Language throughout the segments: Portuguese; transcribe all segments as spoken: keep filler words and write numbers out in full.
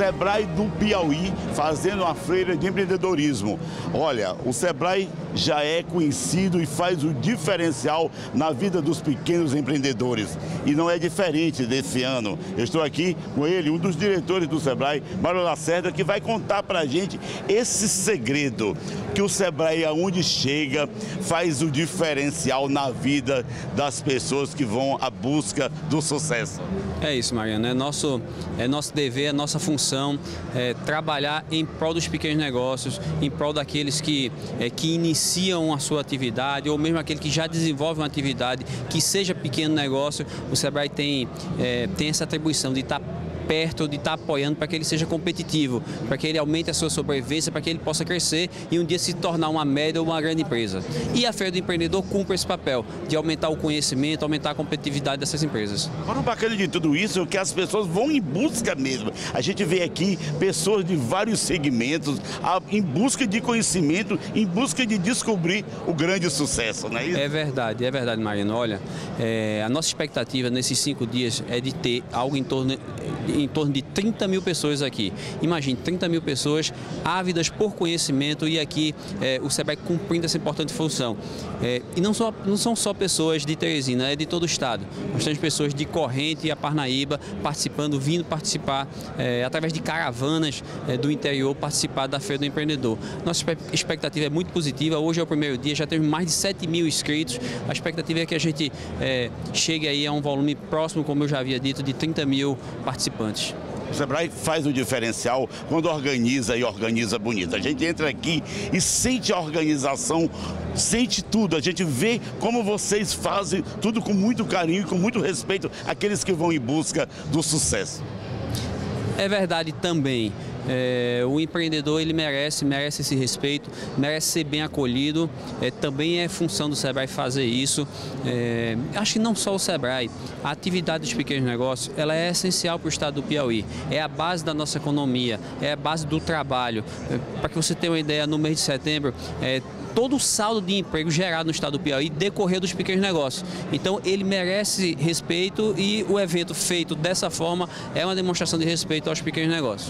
Sebrae do Piauí fazendo uma feira de empreendedorismo. Olha, o Sebrae já é conhecido e faz o diferencial na vida dos pequenos empreendedores. E não é diferente desse ano. Eu estou aqui com ele, um dos diretores do Sebrae, Mário Lacerda, que vai contar pra gente esse segredo que o Sebrae, aonde chega, faz o diferencial na vida das pessoas que vão à busca do sucesso. É isso, Mariano. É nosso, é nosso dever, é nossa função é, trabalhar em prol dos pequenos negócios, em prol daqueles que, é, que iniciam a sua atividade, ou mesmo aquele que já desenvolve uma atividade, que seja pequeno negócio. O Sebrae tem, é, tem essa atribuição de estar perto, de estar apoiando para que ele seja competitivo, para que ele aumente a sua sobrevivência, para que ele possa crescer e um dia se tornar uma média ou uma grande empresa. E a Feira do Empreendedor cumpre esse papel de aumentar o conhecimento, aumentar a competitividade dessas empresas. Agora, o bacana de tudo isso é que as pessoas vão em busca mesmo. A gente vê aqui pessoas de vários segmentos em busca de conhecimento, em busca de descobrir o grande sucesso, não é isso? É verdade, é verdade, Mariano. Olha, é, a nossa expectativa nesses cinco dias é de ter algo em torno em torno de trinta mil pessoas aqui. Imagine, trinta mil pessoas ávidas por conhecimento e aqui é, o Sebrae cumprindo essa importante função. É, e não, só, não são só pessoas de Teresina, é de todo o estado. Nós temos pessoas de Corrente e a Parnaíba participando, vindo participar é, através de caravanas é, do interior, participar da Feira do Empreendedor. Nossa expectativa é muito positiva. Hoje é o primeiro dia, já temos mais de sete mil inscritos. A expectativa é que a gente é, chegue aí a um volume próximo, como eu já havia dito, de trinta mil participantes. O Sebrae faz o diferencial quando organiza e organiza bonito. A gente entra aqui e sente a organização, sente tudo. A gente vê como vocês fazem tudo com muito carinho e com muito respeito àqueles que vão em busca do sucesso. É verdade também. É, o empreendedor ele merece, merece esse respeito, merece ser bem acolhido. É, também é função do Sebrae fazer isso. É, acho que não só o Sebrae, a atividade dos pequenos negócios ela é essencial para o estado do Piauí. É a base da nossa economia, é a base do trabalho. É, para que você tenha uma ideia, no mês de setembro, é, todo o saldo de emprego gerado no estado do Piauí decorreu dos pequenos negócios. Então ele merece respeito e o evento feito dessa forma é uma demonstração de respeito aos pequenos negócios.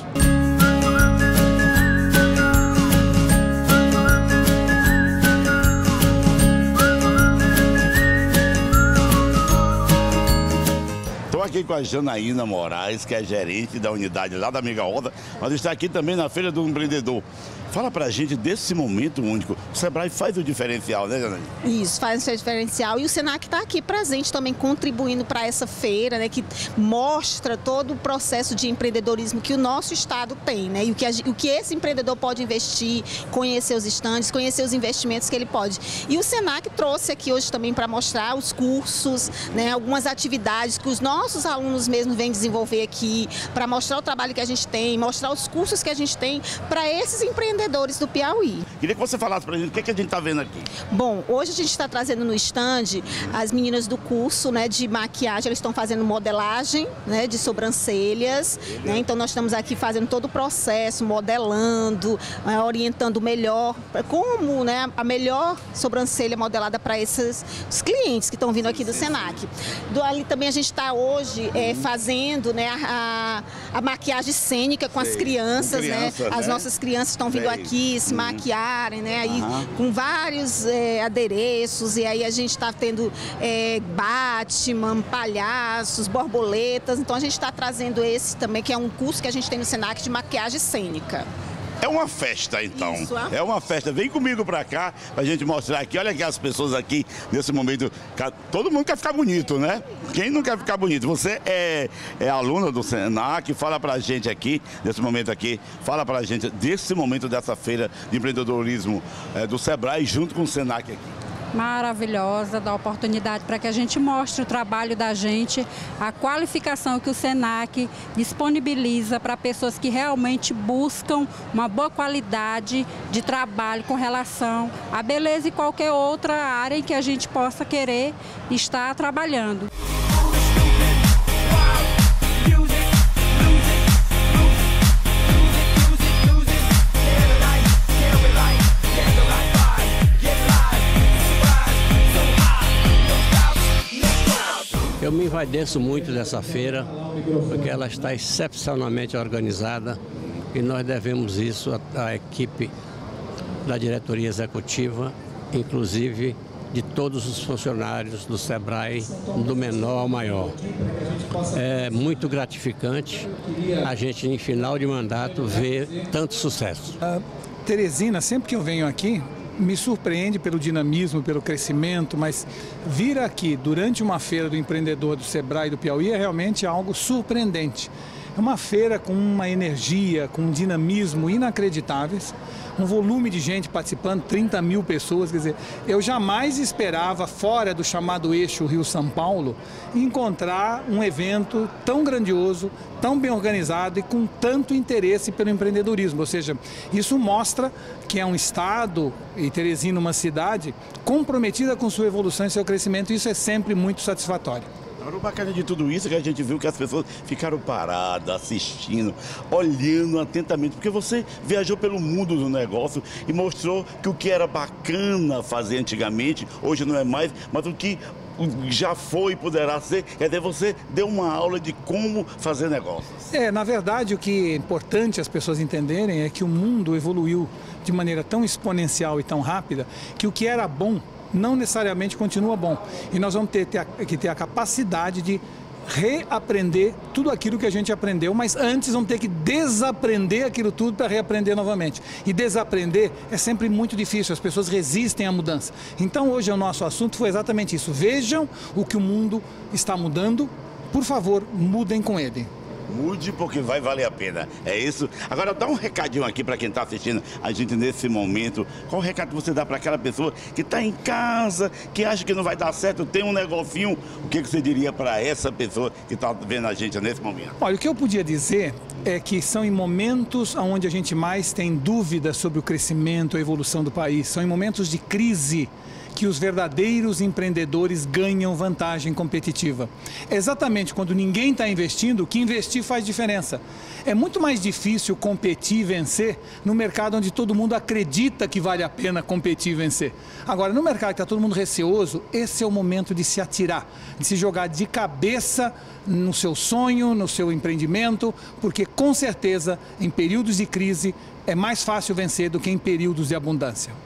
Aqui com a Janaína Moraes, que é gerente da unidade lá da Mega Roda, mas está aqui também na Feira do Empreendedor. Fala pra gente desse momento único. O Sebrae faz o diferencial, né, Janaína? Isso, faz o diferencial. E o Senac está aqui presente também, contribuindo para essa feira, né, que mostra todo o processo de empreendedorismo que o nosso estado tem, né, e o que, a, o que esse empreendedor pode investir, conhecer os estandes, conhecer os investimentos que ele pode. E o Senac trouxe aqui hoje também para mostrar os cursos, né, algumas atividades que os nossos alunos mesmo vêm desenvolver aqui, para mostrar o trabalho que a gente tem, mostrar os cursos que a gente tem para esses empreendedores do Piauí. Queria que você falasse pra gente o que, é que a gente está vendo aqui. Bom, hoje a gente está trazendo no stand as meninas do curso, né, de maquiagem, elas estão fazendo modelagem, né, de sobrancelhas, né, então nós estamos aqui fazendo todo o processo, modelando, né, orientando melhor, como, né, a melhor sobrancelha modelada para esses os clientes que estão vindo aqui do Senac. Do, ali também a gente está hoje é, fazendo, né, a, a maquiagem cênica com Sei. as crianças, com criança, né? As né? nossas crianças estão vindo Sei. aqui se maquiarem, né, aí uhum. com vários é, adereços, e aí a gente está tendo é, Batman, palhaços, borboletas, então a gente está trazendo esse também, que é um curso que a gente tem no Senac de maquiagem cênica. É uma festa, então. Isso, é uma festa. Vem comigo pra cá, pra gente mostrar aqui. Olha aqui as pessoas aqui, nesse momento. Todo mundo quer ficar bonito, né? Quem não quer ficar bonito? Você é, é aluna do Senac, fala pra gente aqui, nesse momento aqui, fala pra gente desse momento dessa feira de empreendedorismo é, do Sebrae, junto com o Senac aqui. Maravilhosa, dá oportunidade para que a gente mostre o trabalho da gente, a qualificação que o Senac disponibiliza para pessoas que realmente buscam uma boa qualidade de trabalho com relação à beleza e qualquer outra área em que a gente possa querer estar trabalhando. Eu me envaideço muito dessa feira, porque ela está excepcionalmente organizada e nós devemos isso à, à equipe da diretoria executiva, inclusive de todos os funcionários do SEBRAE, do menor ao maior. É muito gratificante a gente, em final de mandato, ver tanto sucesso. A Teresina, sempre que eu venho aqui, me surpreende pelo dinamismo, pelo crescimento, mas vir aqui durante uma feira do empreendedor do SEBRAE do Piauí é realmente algo surpreendente. É uma feira com uma energia, com um dinamismo inacreditáveis, um volume de gente participando, trinta mil pessoas, quer dizer, eu jamais esperava, fora do chamado eixo Rio-São Paulo, encontrar um evento tão grandioso, tão bem organizado e com tanto interesse pelo empreendedorismo. Ou seja, isso mostra que é um estado, e Teresina uma cidade, comprometida com sua evolução e seu crescimento, e isso é sempre muito satisfatório. Agora, o bacana de tudo isso é que a gente viu que as pessoas ficaram paradas, assistindo, olhando atentamente, porque você viajou pelo mundo do negócio e mostrou que o que era bacana fazer antigamente, hoje não é mais, mas o que já foi e poderá ser, quer dizer, você deu uma aula de como fazer negócios. É, na verdade, o que é importante as pessoas entenderem é que o mundo evoluiu de maneira tão exponencial e tão rápida que o que era bom não necessariamente continua bom. E nós vamos ter, ter, que ter a capacidade de reaprender tudo aquilo que a gente aprendeu, mas antes vamos ter que desaprender aquilo tudo para reaprender novamente. E desaprender é sempre muito difícil, as pessoas resistem à mudança. Então hoje o nosso assunto foi exatamente isso. Vejam o que o mundo está mudando, por favor, mudem com ele. Mude porque vai valer a pena, é isso? Agora dá um recadinho aqui para quem está assistindo a gente nesse momento. Qual o recado que você dá para aquela pessoa que está em casa, que acha que não vai dar certo, tem um negocinho? O que, que você diria para essa pessoa que está vendo a gente nesse momento? Olha, o que eu podia dizer é que são em momentos onde a gente mais tem dúvidas sobre o crescimento, a evolução do país, são em momentos de crise que os verdadeiros empreendedores ganham vantagem competitiva. É exatamente quando ninguém está investindo que investir faz diferença. É muito mais difícil competir e vencer no mercado onde todo mundo acredita que vale a pena competir e vencer. Agora, no mercado que está todo mundo receoso, esse é o momento de se atirar, de se jogar de cabeça no seu sonho, no seu empreendimento, porque com certeza, em períodos de crise, é mais fácil vencer do que em períodos de abundância.